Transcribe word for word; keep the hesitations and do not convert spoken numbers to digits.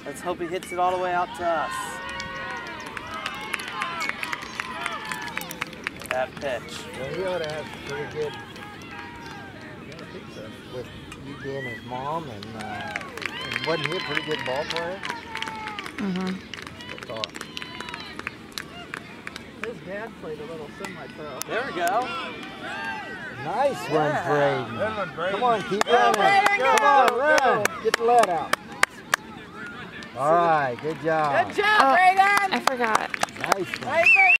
Let's hope he hits it all the way out to us. That pitch. Well, he ought to have pretty good, I think so, with you being his mom, and, uh, and wasn't he a pretty good ball player? Mm-hmm. I thought. His dad played a little semi-pro. There we go. Nice Yeah. one, Braden. Good one, Braden. Come on, keep Go, running. Braden, Come go, on, go. run. Get the lead out. All right, good job. Good job, Oh, Braden! I forgot. Nice one. Nice, Braden.